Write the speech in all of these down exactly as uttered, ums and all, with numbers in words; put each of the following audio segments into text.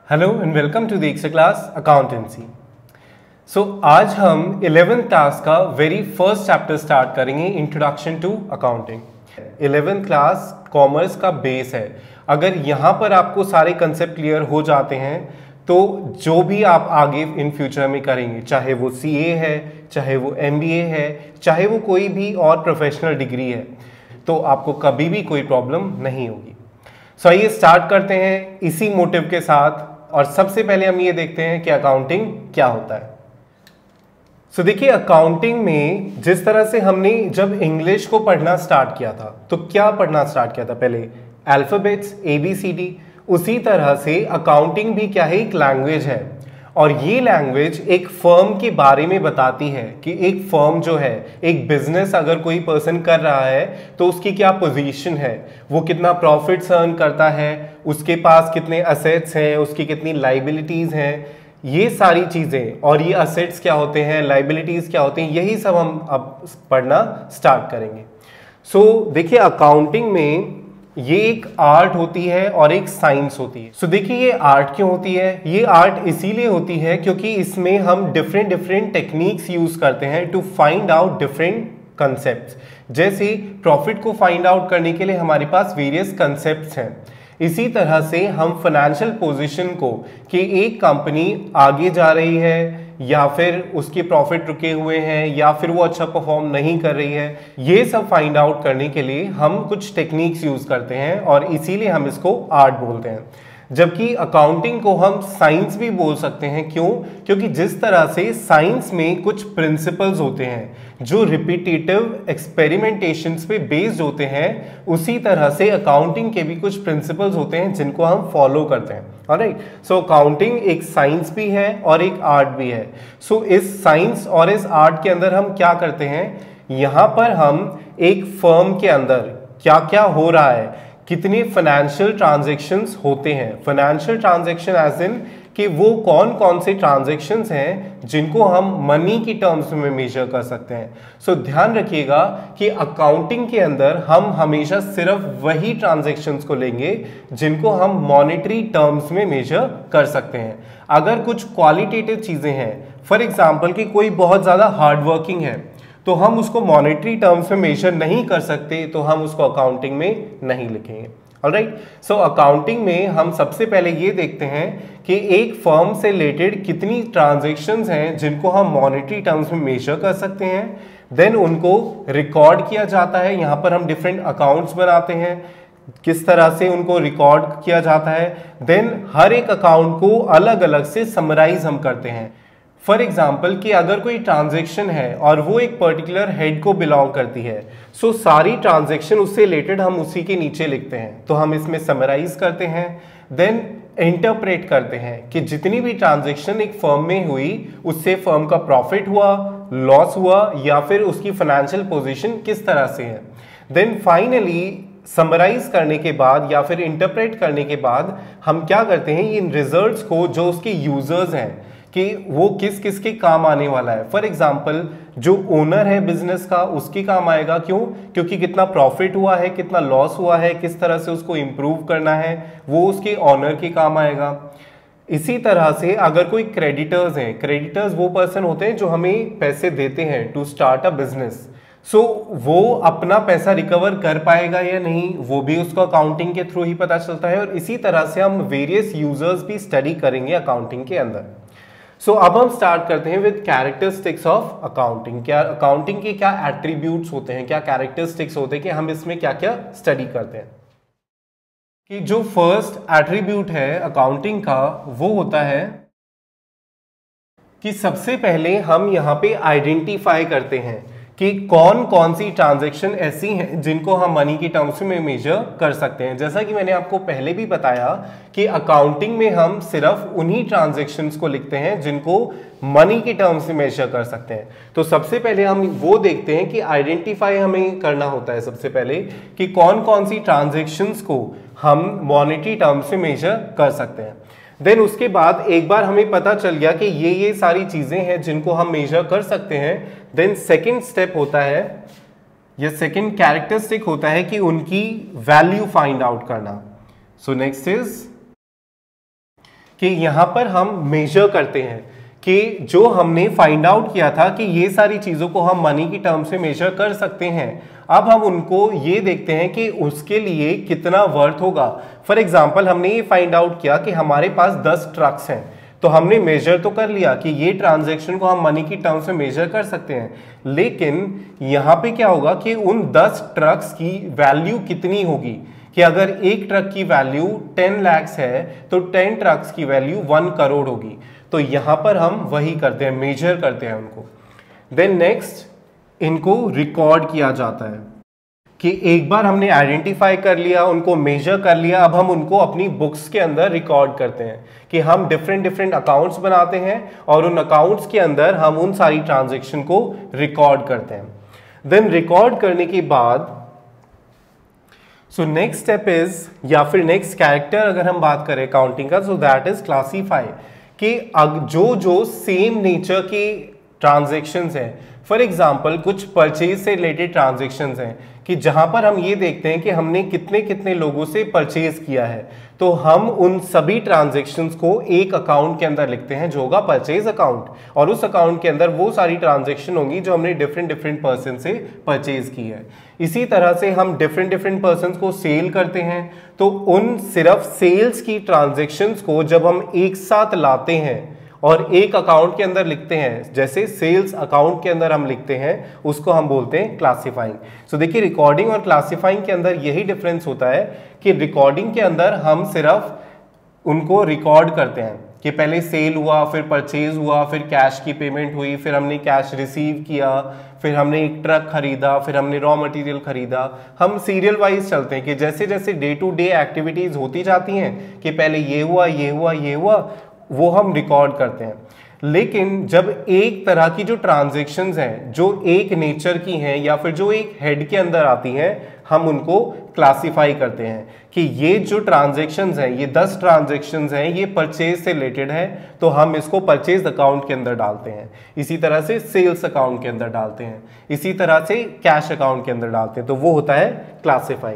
Hello and welcome to the extra class accountancy. So आज हम eleventh class का very first chapter start करेंगे, introduction to accounting. Eleventh class commerce का base है। अगर यहाँ पर आपको सारे कंसेप्ट क्लियर हो जाते हैं तो जो भी आप आगे इन फ्यूचर में करेंगे, चाहे वो सीए है, चाहे वो एमबीए है, चाहे वो कोई भी और प्रोफेशनल डिग्री है, तो आपको कभी भी कोई प्रॉब्लम नहीं होगी। सो आइए स्टार्ट करते हैं इसी मोटिव के साथ। और सबसे पहले हम ये देखते हैं कि अकाउंटिंग क्या होता है। सो so, देखिए, अकाउंटिंग में जिस तरह से हमने जब इंग्लिश को पढ़ना स्टार्ट किया था तो क्या पढ़ना स्टार्ट किया था, पहले alphabets A B C D. उसी तरह से अकाउंटिंग भी क्या है, एक लैंग्वेज है। और ये लैंग्वेज एक फर्म के बारे में बताती है कि एक फर्म जो है, एक बिजनेस अगर कोई पर्सन कर रहा है तो उसकी क्या पोजीशन है, वो कितना प्रॉफिट्स अर्न करता है, उसके पास कितने असेट्स हैं, उसकी कितनी लाइबिलिटीज हैं, ये सारी चीज़ें। और ये असेट्स क्या होते हैं, लाइबिलिटीज क्या होते हैं, यही सब हम अब पढ़ना स्टार्ट करेंगे। सो so, देखिए, अकाउंटिंग में ये एक आर्ट होती है और एक साइंस होती है। सो so, देखिए, ये आर्ट क्यों होती है? ये आर्ट इसीलिए होती है क्योंकि इसमें हम डिफरेंट डिफरेंट टेक्निक्स यूज करते हैं to find out different concepts. जैसे प्रॉफिट को फाइंड आउट करने के लिए हमारे पास वेरियस कंसेप्ट्स हैं। इसी तरह से हम फाइनेंशियल पोजीशन को, कि एक कंपनी आगे जा रही है या फिर उसके प्रॉफिट रुके हुए हैं या फिर वो अच्छा परफॉर्म नहीं कर रही है, ये सब फाइंड आउट करने के लिए हम कुछ टेक्निक्स यूज करते हैं और इसीलिए हम इसको आर्ट बोलते हैं। जबकि अकाउंटिंग को हम साइंस भी बोल सकते हैं। क्यों? क्योंकि जिस तरह से साइंस में कुछ प्रिंसिपल्स होते हैं जो रिपीटेटिव एक्सपेरिमेंटेशंस पे बेस्ड होते हैं, उसी तरह से अकाउंटिंग के भी कुछ प्रिंसिपल्स होते हैं जिनको हम फॉलो करते हैं। ऑलराइट, सो अकाउंटिंग एक साइंस भी है और एक आर्ट भी है। सो so, इस साइंस और इस आर्ट के अंदर हम क्या करते हैं, यहाँ पर हम एक फर्म के अंदर क्या क्या हो रहा है, कितने फाइनेंशियल ट्रांजैक्शंस होते हैं। फाइनेंशियल ट्रांजैक्शन एज इन कि वो कौन कौन से ट्रांजैक्शंस हैं जिनको हम मनी की टर्म्स में मेजर कर सकते हैं। सो so, ध्यान रखिएगा कि अकाउंटिंग के अंदर हम हमेशा सिर्फ वही ट्रांजैक्शंस को लेंगे जिनको हम मॉनेटरी टर्म्स में मेजर कर सकते हैं। अगर कुछ क्वालिटेटिव चीज़ें हैं, फॉर एग्जाम्पल कि कोई बहुत ज़्यादा हार्ड वर्किंग है, तो हम उसको मॉनेटरी टर्म्स में मेजर नहीं कर सकते, तो हम उसको अकाउंटिंग में नहीं लिखेंगे। ऑलराइट, सो अकाउंटिंग में हम सबसे पहले ये देखते हैं कि एक फर्म से रिलेटेड कितनी ट्रांजैक्शंस हैं जिनको हम मॉनेटरी टर्म्स में मेजर कर सकते हैं। देन उनको रिकॉर्ड किया जाता है। यहाँ पर हम डिफरेंट अकाउंट्स बनाते हैं, किस तरह से उनको रिकॉर्ड किया जाता है। देन हर एक अकाउंट को अलग अलग से समराइज हम करते हैं। फॉर एग्जाम्पल कि अगर कोई ट्रांजैक्शन है और वो एक पर्टिकुलर हेड को बिलोंग करती है, सो so सारी ट्रांजैक्शन उससे रिलेटेड हम उसी के नीचे लिखते हैं, तो हम इसमें समराइज करते हैं। देन इंटरप्रेट करते हैं कि जितनी भी ट्रांजैक्शन एक फर्म में हुई, उससे फर्म का प्रॉफिट हुआ, लॉस हुआ, या फिर उसकी फाइनेंशियल पोजीशन किस तरह से है। देन फाइनली समराइज करने के बाद या फिर इंटरप्रेट करने के बाद हम क्या करते हैं, इन रिजल्ट्स को जो उसके यूजर्स हैं कि वो किस किस के काम आने वाला है। फॉर एग्जाम्पल जो ओनर है बिजनेस का, उसके काम आएगा। क्यों? क्योंकि कितना प्रॉफिट हुआ है, कितना लॉस हुआ है, किस तरह से उसको इम्प्रूव करना है, वो उसके ओनर के काम आएगा। इसी तरह से अगर कोई क्रेडिटर्स हैं, क्रेडिटर्स वो पर्सन होते हैं जो हमें पैसे देते हैं to start a business. So so, वो अपना पैसा रिकवर कर पाएगा या नहीं, वो भी उसको अकाउंटिंग के थ्रू ही पता चलता है। और इसी तरह से हम वेरियस यूजर्स भी स्टडी करेंगे अकाउंटिंग के अंदर। सो so, अब हम स्टार्ट करते हैं विद कैरेक्टरिस्टिक्स ऑफ अकाउंटिंग। क्या अकाउंटिंग के क्या एट्रीब्यूट्स होते हैं, क्या कैरेक्टरिस्टिक्स होते हैं, कि हम इसमें क्या क्या स्टडी करते हैं। कि जो फर्स्ट एट्रीब्यूट है अकाउंटिंग का, वो होता है कि सबसे पहले हम यहाँ पे आइडेंटिफाई करते हैं कि कौन कौन सी ट्रांजैक्शन ऐसी हैं जिनको हम मनी की टर्म्स में मेजर कर सकते हैं। जैसा कि मैंने आपको पहले भी बताया कि अकाउंटिंग में हम सिर्फ उन्हीं ट्रांजैक्शंस को लिखते हैं जिनको मनी की टर्म्स में मेजर कर सकते हैं। तो सबसे पहले हम वो देखते हैं कि आइडेंटिफाई हमें करना होता है सबसे पहले कि कौन कौन सी ट्रांजैक्शंस को हम मॉनेटरी टर्म्स में मेजर कर सकते हैं। देन उसके बाद एक बार हमें पता चल गया कि ये ये सारी चीजें हैं जिनको हम मेजर कर सकते हैं, देन सेकंड स्टेप होता है या सेकंड कैरेक्टरिस्टिक होता है कि उनकी वैल्यू फाइंड आउट करना। सो नेक्स्ट इज कि यहाँ पर हम मेजर करते हैं कि जो हमने फाइंड आउट किया था कि ये सारी चीज़ों को हम मनी की टर्म्स में मेजर कर सकते हैं, अब हम उनको ये देखते हैं कि उसके लिए कितना वर्थ होगा। फॉर एग्जाम्पल हमने ये फाइंड आउट किया कि हमारे पास दस ट्रक्स हैं, तो हमने मेजर तो कर लिया कि ये ट्रांजैक्शन को हम मनी की टर्म्स में मेजर कर सकते हैं, लेकिन यहाँ पे क्या होगा कि उन दस ट्रक्स की वैल्यू कितनी होगी, कि अगर एक ट्रक की वैल्यू टेन लैक्स है तो टेन ट्रक्स की वैल्यू वन करोड़ होगी। तो यहाँ पर हम वही करते हैं, मेजर करते हैं उनको। देन नेक्स्ट इनको रिकॉर्ड किया जाता है कि एक बार हमने आइडेंटिफाई कर लिया, उनको मेजर कर लिया, अब हम उनको अपनी बुक्स के अंदर रिकॉर्ड करते हैं कि हम डिफरेंट डिफरेंट अकाउंट्स बनाते हैं और उन अकाउंट्स के अंदर हम उन सारी ट्रांजैक्शन को रिकॉर्ड करते हैं। देन रिकॉर्ड करने के बाद सो नेक्स्ट स्टेप इज, या फिर नेक्स्ट कैरेक्टर अगर हम बात करें अकाउंटिंग का, सो दैट इज क्लासीफाई, कि जो जो सेम नेचर की ट्रांजैक्शंस हैं, फॉर एग्जांपल कुछ परचेज से रिलेटेड ट्रांजैक्शंस हैं कि जहां पर हम ये देखते हैं कि हमने कितने कितने लोगों से परचेज किया है, तो हम उन सभी ट्रांजैक्शंस को एक अकाउंट के अंदर लिखते हैं जो होगा परचेज अकाउंट, और उस अकाउंट के अंदर वो सारी ट्रांजैक्शन होंगी जो हमने डिफरेंट डिफरेंट पर्सन से परचेज की है। इसी तरह से हम डिफरेंट डिफरेंट पर्सन को सेल करते हैं, तो उन सिर्फ सेल्स की ट्रांजैक्शंस को जब हम एक साथ लाते हैं और एक अकाउंट के अंदर लिखते हैं, जैसे सेल्स अकाउंट के अंदर हम लिखते हैं, उसको हम बोलते हैं क्लासिफाइंग। सो देखिए रिकॉर्डिंग और क्लासिफाइंग के अंदर यही डिफरेंस होता है कि रिकॉर्डिंग के अंदर हम सिर्फ उनको रिकॉर्ड करते हैं कि पहले सेल हुआ, फिर परचेज हुआ, फिर कैश की पेमेंट हुई, फिर हमने कैश रिसीव किया, फिर हमने एक ट्रक खरीदा, फिर हमने रॉ मटेरियल खरीदा। हम सीरियल वाइज चलते हैं कि जैसे जैसे डे टू डे एक्टिविटीज होती जाती हैं कि पहले ये हुआ ये हुआ ये हुआ, वो हम रिकॉर्ड करते हैं। लेकिन जब एक तरह की जो ट्रांजैक्शंस हैं जो एक नेचर की हैं या फिर जो एक हेड के अंदर आती हैं, हम उनको क्लासिफाई करते हैं कि ये जो ट्रांजैक्शंस हैं, ये दस ट्रांजैक्शंस हैं, ये परचेज से रिलेटेड है, तो हम इसको परचेज अकाउंट के अंदर डालते हैं। इसी तरह से सेल्स अकाउंट के अंदर डालते हैं, इसी तरह से कैश अकाउंट के अंदर डालते हैं, तो वो होता है classifying.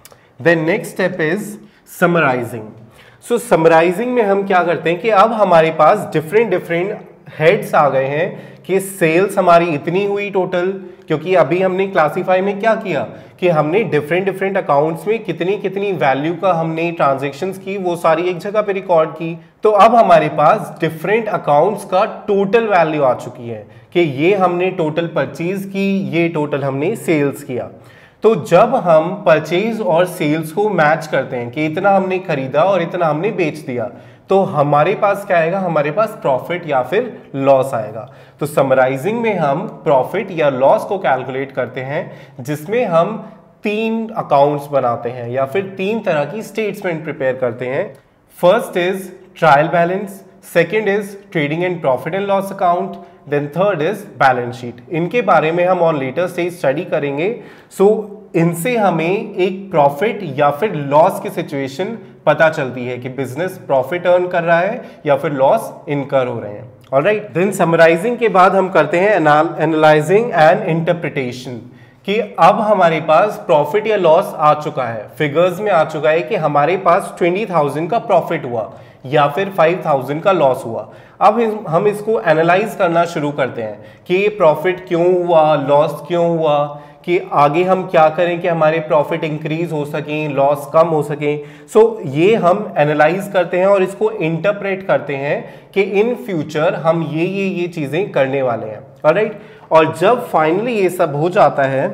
Then next step is summarising. So summarising में हम क्या करते हैं कि अब हमारे पास डिफरेंट डिफरेंट हेड्स आ गए हैं कि सेल्स हमारी इतनी हुई टोटल, क्योंकि अभी हमने क्लासिफाई में क्या किया कि हमने डिफरेंट डिफरेंट अकाउंट्स में कितनी कितनी वैल्यू का हमने ट्रांजैक्शंस की, वो सारी एक जगह पे रिकॉर्ड की। तो अब हमारे पास डिफरेंट अकाउंट्स का टोटल वैल्यू आ चुकी है कि ये हमने टोटल परचेज की, ये टोटल हमने सेल्स किया। तो जब हम परचेज और सेल्स को मैच करते हैं कि इतना हमने खरीदा और इतना हमने बेच दिया, तो हमारे पास क्या आएगा, हमारे पास प्रॉफिट या फिर लॉस आएगा। तो समराइजिंग में हम प्रॉफिट या लॉस को कैलकुलेट करते हैं, जिसमें हम तीन अकाउंट्स बनाते हैं या फिर तीन तरह की स्टेटमेंट प्रिपेयर करते हैं। First is trial balance, second is trading and profit and loss account, then third is balance sheet. इनके बारे में हम ऑन लेटर स्टेज स्टडी करेंगे। सो so, इनसे हमें एक प्रॉफिट या फिर लॉस की सिचुएशन पता चलती है कि बिजनेस प्रॉफिट अर्न कर रहा है या फिर लॉस इनकर हो रहे हैं। ऑलराइट, देन समराइजिंग के बाद हम करते हैं एनालाइजिंग एंड इंटरप्रिटेशन, कि अब हमारे पास प्रॉफिट या लॉस आ चुका है, फिगर्स में आ चुका है कि हमारे पास ट्वेंटी थाउजेंड का प्रॉफिट हुआ या फिर फाइव थाउजेंड का लॉस हुआ। अब हम इसको एनालाइज करना शुरू करते हैं कि ये प्रॉफिट क्यों हुआ, लॉस क्यों हुआ, कि आगे हम क्या करें कि हमारे प्रॉफिट इंक्रीज हो सकें, लॉस कम हो सकें। सो so, ये हम एनालाइज करते हैं और इसको इंटरप्रेट करते हैं कि इन फ्यूचर हम ये ये ये चीज़ें करने वाले हैं। ऑलराइट, और जब फाइनली ये सब हो जाता है,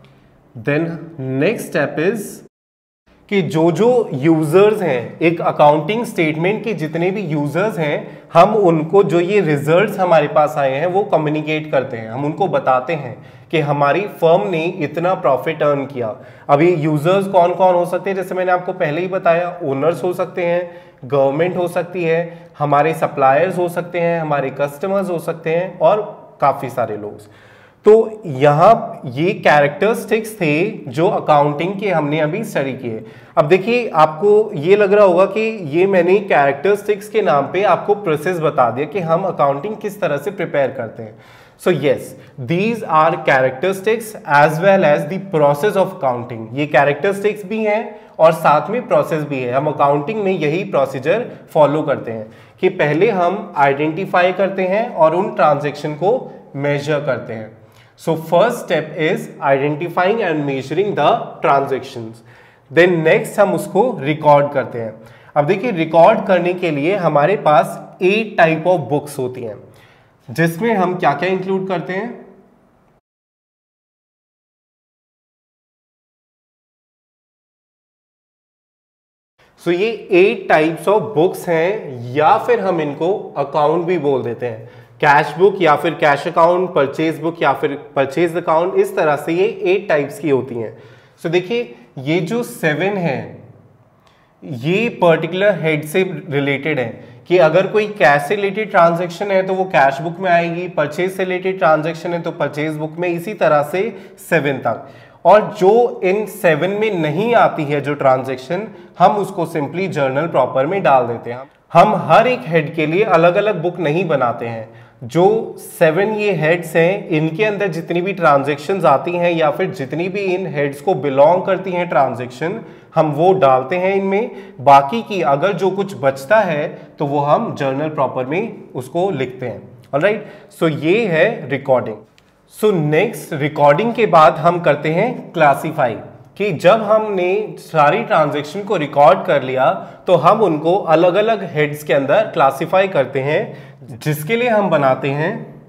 देन नेक्स्ट स्टेप इज कि जो जो यूजर्स हैं, एक अकाउंटिंग स्टेटमेंट के जितने भी यूजर्स हैं, हम उनको जो ये रिजल्ट्स हमारे पास आए हैं वो कम्युनिकेट करते हैं, हम उनको बताते हैं कि हमारी फर्म ने इतना प्रॉफिट अर्न किया। अब ये यूजर्स कौन कौन हो सकते हैं, जैसे मैंने आपको पहले ही बताया, ओनर्स हो सकते हैं, गवर्नमेंट हो सकती है, हमारे सप्लायर्स हो सकते हैं, हमारे कस्टमर्स हो सकते हैं और काफ़ी सारे लोग। तो यहाँ ये कैरेक्टरिस्टिक्स थे जो अकाउंटिंग के हमने अभी स्टडी किए। अब देखिए, आपको ये लग रहा होगा कि ये मैंने कैरेक्टरिस्टिक्स के नाम पे आपको प्रोसेस बता दिया कि हम अकाउंटिंग किस तरह से प्रिपेयर करते हैं। So yes, these are characteristics as well as the process of accounting. ये कैरेक्टरिस्टिक्स भी हैं और साथ में प्रोसेस भी है। हम अकाउंटिंग में यही प्रोसीजर फॉलो करते हैं कि पहले हम आइडेंटिफाई करते हैं और उन ट्रांजेक्शन को मेजर करते हैं। So first step is identifying and measuring the transactions. Then next हम उसको रिकॉर्ड करते हैं। अब देखिए, रिकॉर्ड करने के लिए हमारे पास एट टाइप ऑफ बुक्स होती हैं, जिसमें हम क्या क्या इंक्लूड करते हैं। सो so, ये एट टाइप्स ऑफ बुक्स हैं, या फिर हम इनको अकाउंट भी बोल देते हैं। कैश बुक या फिर कैश अकाउंट, परचेज बुक या फिर परचेज अकाउंट, इस तरह से ये एट टाइप्स की होती हैं। सो so, देखिए, ये जो सेवन है ये पर्टिकुलर हेड से रिलेटेड है कि अगर कोई कैश से रिलेटेड ट्रांजैक्शन है तो वो कैश बुक में आएगी, परचेज से रिलेटेड ट्रांजैक्शन है तो परचेज बुक में, इसी तरह से सेवन तक। और जो इन सेवन में नहीं आती है जो ट्रांजैक्शन, हम उसको सिंपली जर्नल प्रॉपर में डाल देते हैं। हम हर एक हेड के लिए अलग अलग बुक नहीं बनाते हैं। जो सेवन ये हेड्स हैं, इनके अंदर जितनी भी ट्रांजैक्शंस आती हैं या फिर जितनी भी इन हेड्स को बिलोंग करती हैं ट्रांजैक्शन, हम वो डालते हैं इनमें। बाकी की अगर जो कुछ बचता है तो वो हम जर्नल प्रॉपर में उसको लिखते हैं। ऑलराइट, सो ये है रिकॉर्डिंग। सो नेक्स्ट, रिकॉर्डिंग के बाद हम करते हैं क्लासीफाई, कि जब हमने सारी ट्रांजैक्शन को रिकॉर्ड कर लिया तो हम उनको अलग अलग हेड्स के अंदर क्लासीफाई करते हैं, जिसके लिए हम बनाते हैं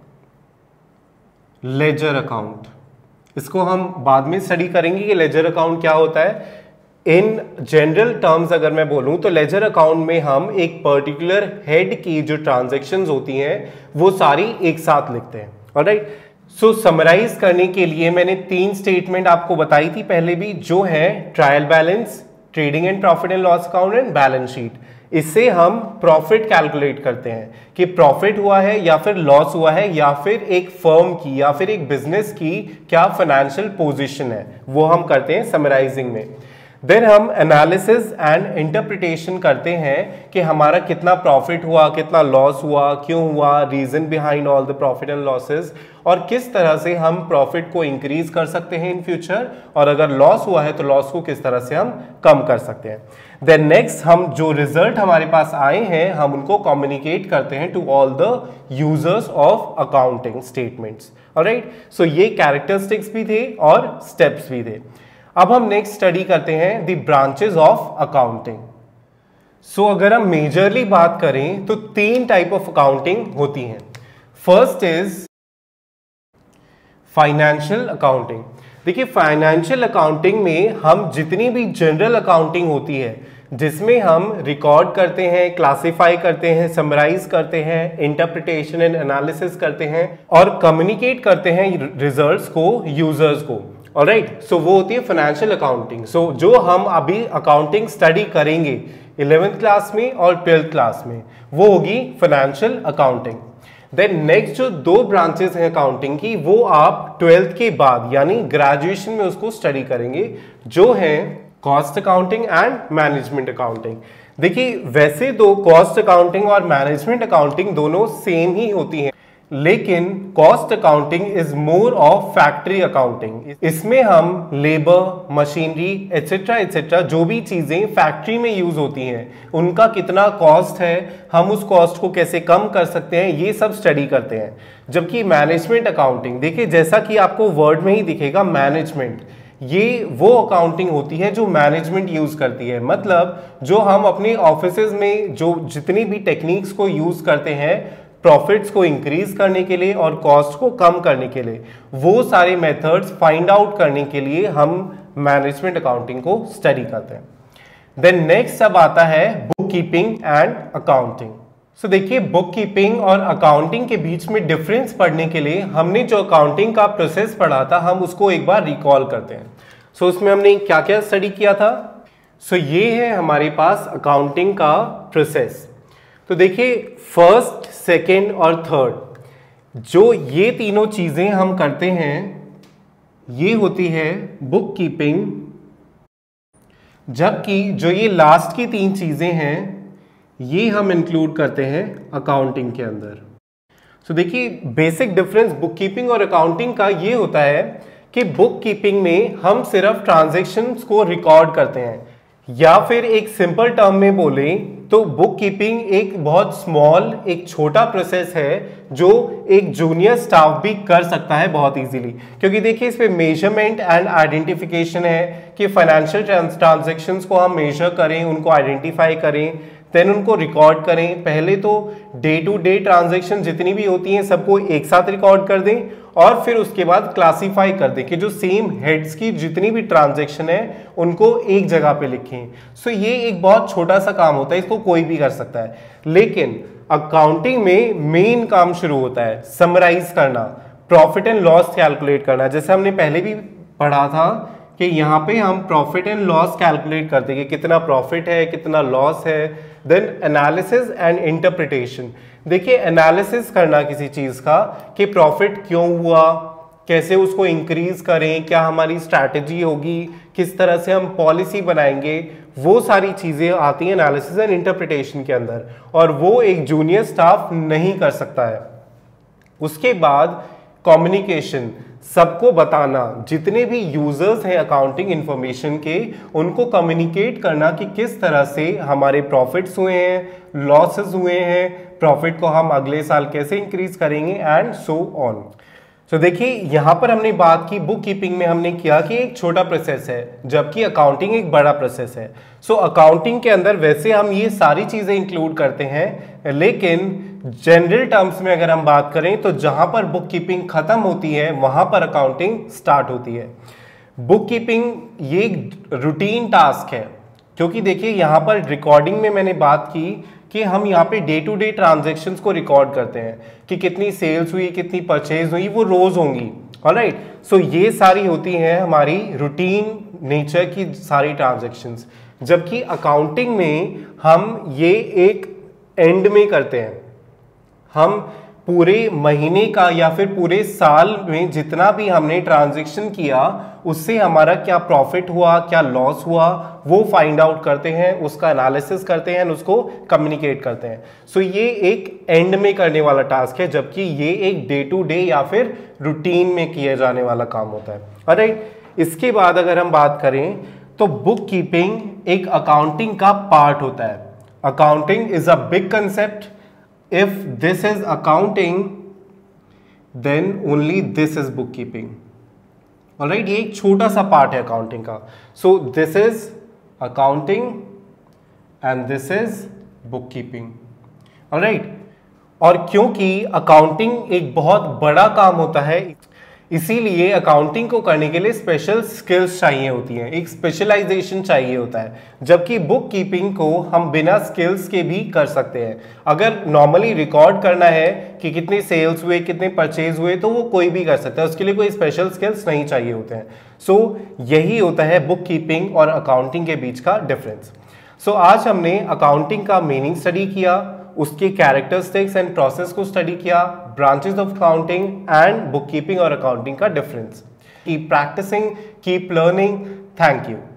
लेजर अकाउंट। इसको हम बाद में स्टडी करेंगे कि लेजर अकाउंट क्या होता है। इन जनरल टर्म्स अगर मैं बोलूं तो लेजर अकाउंट में हम एक पर्टिकुलर हेड की जो ट्रांजैक्शंस होती हैं वो सारी एक साथ लिखते हैं। ऑलराइट, सो समराइज करने के लिए मैंने तीन स्टेटमेंट आपको बताई थी पहले भी, जो है trial balance, trading and profit and loss account and balance sheet. इससे हम प्रॉफिट कैलकुलेट करते हैं कि प्रॉफिट हुआ है या फिर लॉस हुआ है, या फिर एक फर्म की या फिर एक बिजनेस की क्या फाइनेंशियल पोजीशन है, वो हम करते हैं समराइजिंग में। देन हम एनालिसिस एंड इंटरप्रिटेशन करते हैं कि हमारा कितना प्रॉफिट हुआ, कितना लॉस हुआ, क्यों हुआ, reason behind all the profit and losses, और किस तरह से हम प्रॉफिट को इंक्रीज कर सकते हैं इन फ्यूचर, और अगर लॉस हुआ है तो लॉस को किस तरह से हम कम कर सकते हैं। देन नेक्स्ट, हम जो रिजल्ट हमारे पास आए हैं हम उनको कम्युनिकेट करते हैं to all the users of accounting statements. Alright, so ये कैरेक्टरिस्टिक्स भी थे और स्टेप्स भी थे। अब हम नेक्स्ट स्टडी करते हैं the branches of accounting. So अगर हम मेजरली बात करें तो तीन टाइप ऑफ अकाउंटिंग होती हैं। First is financial accounting. देखिए, फाइनेंशियल अकाउंटिंग में हम जितनी भी जनरल अकाउंटिंग होती है, जिसमें हम रिकॉर्ड करते हैं, क्लासिफाई करते हैं, समराइज करते हैं, इंटरप्रिटेशन एंड एनालिसिस करते हैं और कम्युनिकेट करते हैं रिजल्ट्स को यूजर्स को। ऑलराइट, सो वो होती है फाइनेंशियल अकाउंटिंग। सो जो हम अभी अकाउंटिंग स्टडी करेंगे इलेवेंथ क्लास में और ट्वेल्थ क्लास में, वो होगी फाइनेंशियल अकाउंटिंग। देन नेक्स्ट जो दो ब्रांचेस हैं अकाउंटिंग की, वो आप ट्वेल्थ के बाद यानी ग्रेजुएशन में उसको स्टडी करेंगे, जो है cost accounting and management accounting. देखिए, वैसे दो कॉस्ट अकाउंटिंग और मैनेजमेंट अकाउंटिंग दोनों सेम ही होती हैं, लेकिन cost accounting is more of factory accounting. इसमें हम लेबर, मशीनरी एटसेट्रा एटसेट्रा जो भी चीजें फैक्ट्री में यूज होती हैं, उनका कितना कॉस्ट है, हम उस कॉस्ट को कैसे कम कर सकते हैं, ये सब स्टडी करते हैं। जबकि मैनेजमेंट अकाउंटिंग, देखिए जैसा कि आपको वर्ड में ही दिखेगा मैनेजमेंट, ये वो अकाउंटिंग होती है जो मैनेजमेंट यूज करती है। मतलब जो हम अपने ऑफिसेज में जो जितनी भी टेक्निक्स को यूज करते हैं प्रॉफिट्स को इंक्रीज करने के लिए और कॉस्ट को कम करने के लिए, वो सारे मेथड्स फाइंड आउट करने के लिए हम मैनेजमेंट अकाउंटिंग को स्टडी करते हैं। देन नेक्स्ट अब आता है bookkeeping and accounting. So देखिए, बुक कीपिंग और अकाउंटिंग के बीच में डिफरेंस पढ़ने के लिए हमने जो अकाउंटिंग का प्रोसेस पढ़ा था, हम उसको एक बार रिकॉल करते हैं। सो so, उसमें हमने क्या क्या स्टडी किया था। सो so, ये है हमारे पास अकाउंटिंग का प्रोसेस। तो देखिए, फर्स्ट, सेकेंड और थर्ड जो ये तीनों चीजें हम करते हैं, ये होती है बुक कीपिंग, जबकि जो ये लास्ट की तीन चीजें हैं ये हम इंक्लूड करते हैं अकाउंटिंग के अंदर। सो देखिए बेसिक डिफरेंस बुक कीपिंग और अकाउंटिंग का ये होता है कि बुक कीपिंग में हम सिर्फ ट्रांजैक्शंस को रिकॉर्ड करते हैं, या फिर एक सिंपल टर्म में बोलें तो बुक कीपिंग एक बहुत स्मॉल, एक छोटा प्रोसेस है जो एक जूनियर स्टाफ भी कर सकता है बहुत इजीली। क्योंकि देखिए इस पे मेजरमेंट एंड आइडेंटिफिकेशन है कि फाइनेंशियल ट्रांजैक्शंस को हम मेजर करें, उनको आइडेंटिफाई करें, देन उनको रिकॉर्ड करें। पहले तो डे टू डे ट्रांजैक्शन जितनी भी होती हैं सबको एक साथ रिकॉर्ड कर दें और फिर उसके बाद क्लासीफाई कर दें कि जो सेम हेड्स की जितनी भी ट्रांजैक्शन है उनको एक जगह पे लिखें। सो ये एक बहुत छोटा सा काम होता है, इसको कोई भी कर सकता है। लेकिन अकाउंटिंग में मेन काम शुरू होता है समराइज करना, प्रॉफिट एंड लॉस कैलकुलेट करना। जैसे हमने पहले भी पढ़ा था कि यहाँ पे हम प्रॉफिट एंड लॉस कैलकुलेट करते हैं कि कितना प्रॉफिट है, कितना लॉस है। Then analysis and interpretation. देखिए एनालिसिस करना किसी चीज का कि प्रॉफिट क्यों हुआ, कैसे उसको इंक्रीज करें, क्या हमारी स्ट्रैटेजी होगी, किस तरह से हम पॉलिसी बनाएंगे, वो सारी चीजें आती हैं एनालिसिस एंड इंटरप्रिटेशन के अंदर, और वो एक जूनियर स्टाफ नहीं कर सकता है। उसके बाद कम्युनिकेशन, सबको बताना, जितने भी यूजर्स हैं अकाउंटिंग इंफॉर्मेशन के उनको कम्युनिकेट करना कि किस तरह से हमारे प्रॉफिट्स हुए हैं, लॉसेस हुए हैं, प्रॉफिट को हम अगले साल कैसे इंक्रीज करेंगे एंड सो ऑन। तो देखिए यहाँ पर हमने बात की बुक कीपिंग में हमने किया कि एक छोटा प्रोसेस है जबकि अकाउंटिंग एक बड़ा प्रोसेस है। सो अकाउंटिंग के अंदर वैसे हम ये सारी चीजें इंक्लूड करते हैं, लेकिन जनरल टर्म्स में अगर हम बात करें तो जहां पर बुक कीपिंग खत्म होती है वहां पर अकाउंटिंग स्टार्ट होती है। बुक कीपिंग ये एक रूटीन टास्क है, क्योंकि देखिए यहाँ पर रिकॉर्डिंग में मैंने बात की कि हम यहाँ पे डे टू डे ट्रांजैक्शंस को रिकॉर्ड करते हैं कि कितनी सेल्स हुई, कितनी परचेज हुई, वो रोज होंगी। ऑलराइट, सो ये सारी होती हैं हमारी रूटीन नेचर की सारी ट्रांजैक्शंस, जबकि अकाउंटिंग में हम ये एक एंड में करते हैं। हम पूरे महीने का या फिर पूरे साल में जितना भी हमने ट्रांजैक्शन किया उससे हमारा क्या प्रॉफिट हुआ, क्या लॉस हुआ, वो फाइंड आउट करते हैं, उसका एनालिसिस करते हैं, उसको कम्युनिकेट करते हैं। सो so ये एक एंड में करने वाला टास्क है, जबकि ये एक डे टू डे या फिर रूटीन में किया जाने वाला काम होता है। ऑलराइट, इसके बाद अगर हम बात करें तो बुक कीपिंग एक अकाउंटिंग का पार्ट होता है। Accounting is a big concept. If this is accounting, then only this is bookkeeping. Alright, ये एक छोटा सा पार्ट है अकाउंटिंग का। So this is accounting and this is bookkeeping. Alright, और क्योंकि अकाउंटिंग एक बहुत बड़ा काम होता है इसीलिए अकाउंटिंग को करने के लिए स्पेशल स्किल्स चाहिए होती हैं, एक स्पेशलाइजेशन चाहिए होता है। जबकि बुक कीपिंग को हम बिना स्किल्स के भी कर सकते हैं। अगर नॉर्मली रिकॉर्ड करना है कि कितने सेल्स हुए, कितने परचेज हुए, तो वो कोई भी कर सकता है, उसके लिए कोई स्पेशल स्किल्स नहीं चाहिए होते हैं। सो so, यही होता है बुक कीपिंग और अकाउंटिंग के बीच का डिफरेंस। सो so, आज हमने अकाउंटिंग का मीनिंग स्टडी किया, उसके कैरेक्टरिस्टिक्स एंड प्रोसेस को स्टडी किया, branches of accounting and bookkeeping और अकाउंटिंग का difference. Keep practising, keep learning. Thank you.